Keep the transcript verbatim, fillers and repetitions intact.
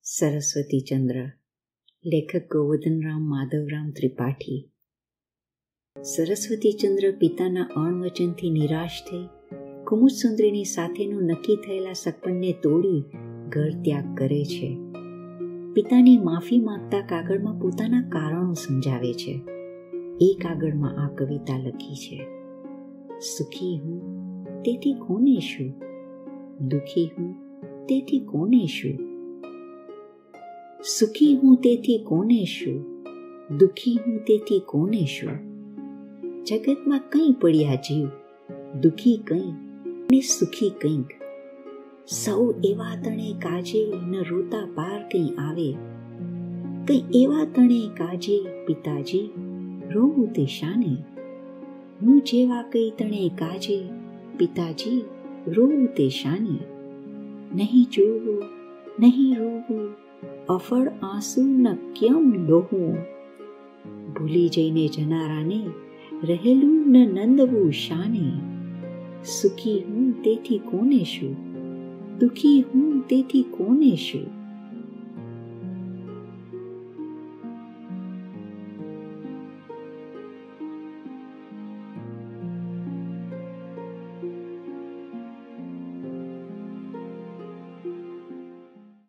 સરસ્વતી ચંદ્ર, લેખક ગોવર્ધનરામ માધવરામ ત્રિપાઠી. સરસ્વતી ચંદ્ર પિતાના અણવચનથી નિરાશ થઈ કુમુદસુંદરીની સાથેનું નક્કી થયેલા સગપણને તોડી ઘર ત્યાગ કરે છે. પિતાની માફી માંગતા કાગળમાં પોતાના કારણો સમજાવે છે. એ કાગળમાં આ કવિતા લખી છે: સુખી હું તેથી કોને શું, દુખી હું તેથી કોને શું. સુખી હું તેથી કોને શું, દુખી હું તેથી કોને શું. જગતમાં કંઈ પડ્યા જીવ, દુખી કંઈ ને સુખી કંઈક. સૌ એવા તણે કાજે ન રોતા પાર કંઈ આવે. કંઈ એવા તણે કાજે પિતાજી, રોવું તે શાને. હું જેવા કંઈ તણે કાજે પિતાજી, રોવું તે શાને. નહીં જોવું નહીં રોવું, અફળ આંસુ ન કેમ લોહું. ભૂલી જઈને જનારાને રહેલું ન નંદવું શાને. સુખી હું તેથી કોને શું, દુખી હું તેથી કોને શું.